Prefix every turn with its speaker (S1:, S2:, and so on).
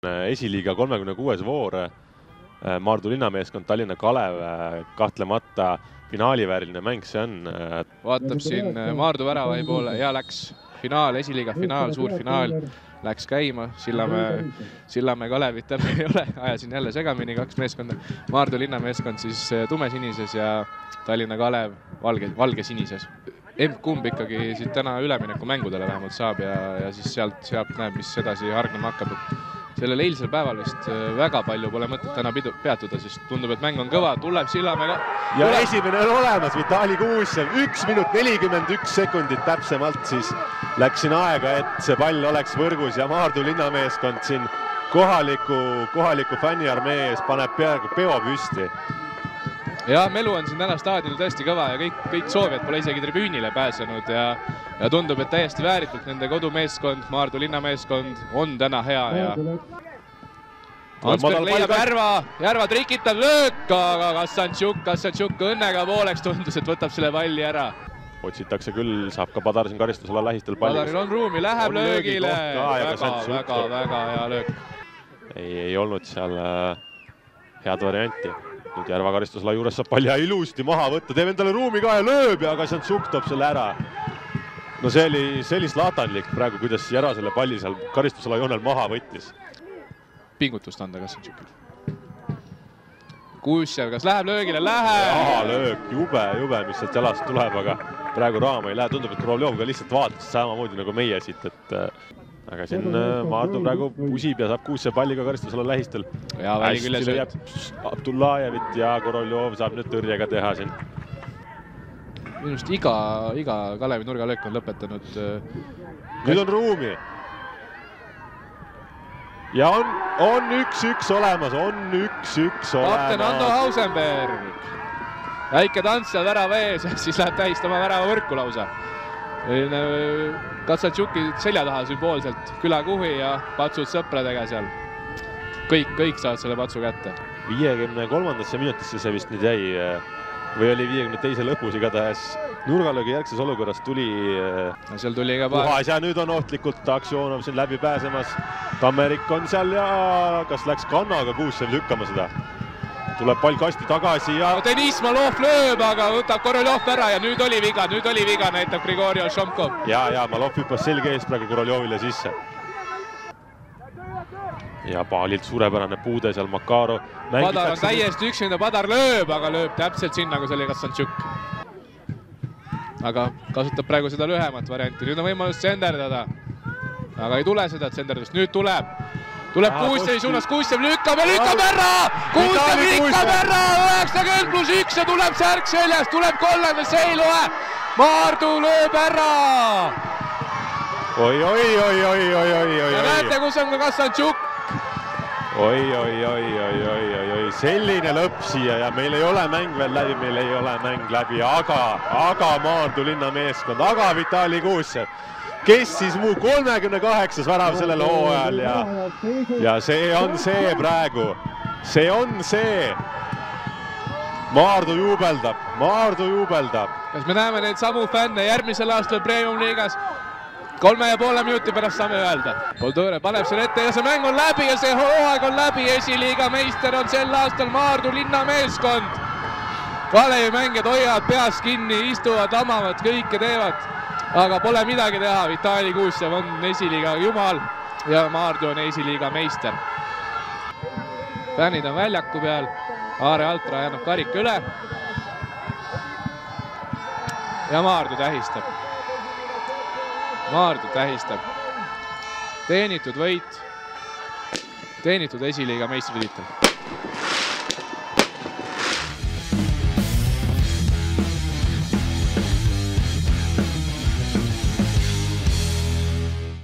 S1: Esiliiga 36. voor. Maardu linnameeskond, Tallinna Kalev, kahtlemata finaalivääriline mäng see on.
S2: Vaatab siin Maardu väravahi poole ja läks finaal, esiliiga finaal, suur finaal. Läks käima, Sillamäe Kalevit täna ei ole, ajasin jälle segamini kaks meeskonda. Maardu linnameeskond siis tumesinises ja Tallinna Kalev valgesinises. Kumb ikkagi siit täna ülemineku mängudele vähemalt saab ja siis sealt näeb, mis edasi hargnema hakkab. Sellel eilsel päeval vist väga palju pole mõtet täna peatuda, sest tundub, et mäng on kõva, tuleb Sillamäe.
S1: Ja esimene on olemas, Vitali Kuusjev, 1 minut 41 sekundit täpsemalt siis läks siin aega, et see pall oleks võrgus ja Maardu linnameeskond siin kohaliku fänniarmee ees paneb peaaegu peo püsti.
S2: Ja melu on siin täna staadionil tõesti kõva ja kõik soovijad pole isegi tribüünile pääsenud ja tundub, et täiesti vääritult nende kodumeeskond, Maardu linnameeskond on täna hea ja Ansberg leiab Järva trikitab löök, aga Kassantšuk õnnega pooleks tundus, et võtab selle palli ära.
S1: Otsitakse küll, saab ka Padar siin karistusala lähistel palli.
S2: Padaril on ruumi, läheb löögile, väga hea löök.
S1: Ei olnud seal head varianti. Nüüd Järva karistusala juures saab palli ilusti maha võtta, teeb endale ruumi ka ja lööb ja Kassantšuk toob selle ära. No see oli slaatanlik praegu, kuidas Järva selle palli seal karistusala joonel maha võttis.
S2: Pingutust anda Kassantšukil. Kuusjev, kas läheb löögile? Läheb!
S1: Aha, löök, jube, mis sealt jalast tuleb, aga praegu raama ei lähe. Tundub, et Koroljov ka lihtsalt vaatas samamoodi nagu meie siit, aga siin Maardu praegu pusib ja saab Kuusjev palliga karistusala lähistel.
S2: Ja väli külje sööt.
S1: Abdullajevit ja Koroljov saab nüüd tõrjega teha siin.
S2: Minust iga Kalevi nurgalöök on lõpetanud.
S1: Nüüd on ruumi. Ja on 1-1 olemas,
S2: Kapten Ando Hausenberg. Väike tants seal värava ees, siis läheb tähistama värava võrku lausa. Kassantšuki selja taha sümboolselt külakuhi ja patsud sõpradega seal. Kõik saavad selle patsu kätte.
S1: 53. minutisse see vist nüüd jäi või oli 52. lõpus igatahes nurgalöögi järgses olukorras tuli
S2: seal tuli ka
S1: puhas ja nüüd on ohtlikult Aksjoonov siin läbi pääsemas. Tammerik on seal ja kas läks kannaga Kuusjev lükkama seda? Tuleb pall kasti tagasi ja
S2: Deniss Malov lööb, aga võtab Koroljov ära ja nüüd oli viga, näitab Grigorjev Šomkov.
S1: Ja Malov hüppas selge ees praegu Koroljovile sisse. Ja paalilt suurepärane puude seal Makarov.
S2: Padar on täiesti üksinda, Padar lööb, aga lööb täpselt sinna, kui see oli Kassantšuk. Aga kasutab praegu seda lühemat varianti. Nüüd on võimalus tsenderdada. Aga ei tule seda tsenderdust. Nüüd tuleb Kuusjevi suunas, Kuusjev lükkab ära! Kuusjev lükkab ära! 90+1 ja tuleb särk seljas, tuleb kollane, see ei loe! Maardu lööb ära!
S1: Oi.
S2: Ja näete, kus on ka Kassantšuk.
S1: Oi, selline lõpp siia ja meil ei ole mäng veel läbi, aga Maardu linnameeskond, aga Vitali Kuusjev, kes siis muu 38. värav sellel hooajal ja see on see praegu, Maardu juubeldab.
S2: Kas me näeme neid samu fänne järgmisel aastal Premium liigas? 3,5 minuti pärast saame öelda. Poldõre paneb selle ette ja see mäng on läbi ja see hooaeg on läbi. Esiliiga meister on sel aastal Maardu linnameeskond. Kalevi mängijad hoiavad peas kinni, istuvad, amavad, kõike teevad. Aga pole midagi teha, Vitali Kuusjev on esiliiga jumal ja Maardu on esiliiga meister. Fännid on väljaku peal, Aare Altra jäänud karika üle. Ja Maardu tähistab. Teenitud võit, teenitud esiliiga meistritiitel.